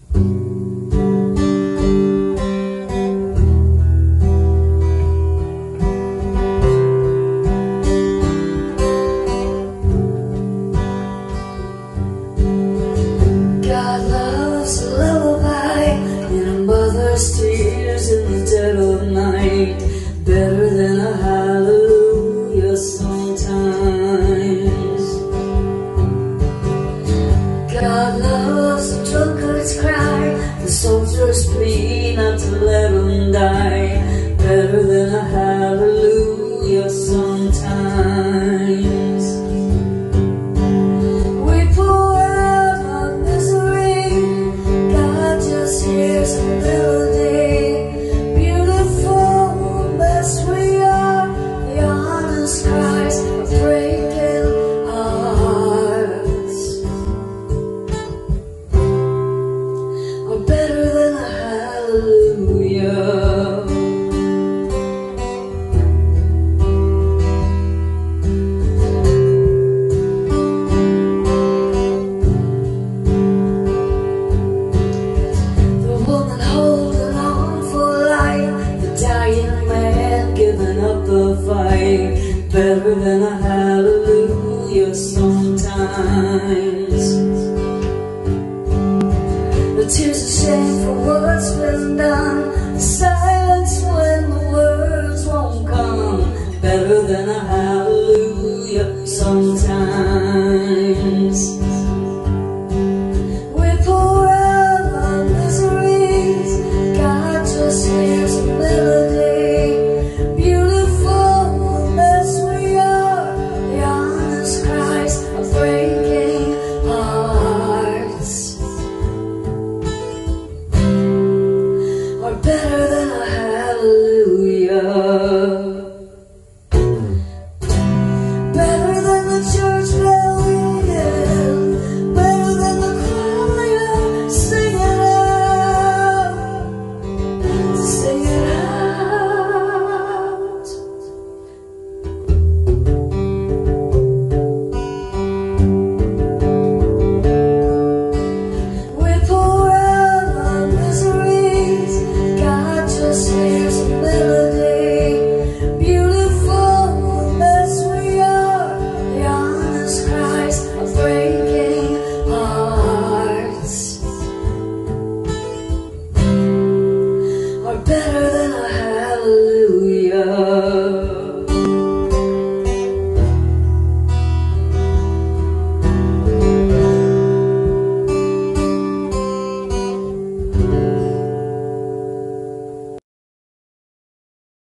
God loves a lullaby and a mother's tears in the dead of night, better than a hallelujah sometimes. God loves a drunkard's cry, the soldier's plea not to let him die, better than a hallelujah sometimes. We pour out our misery, God just hears a melody. Beautiful mess we are, the honest cries are breaking hearts are better than a hallelujah. Better than a hallelujah sometimes. The tears of shame for what's been done, the silence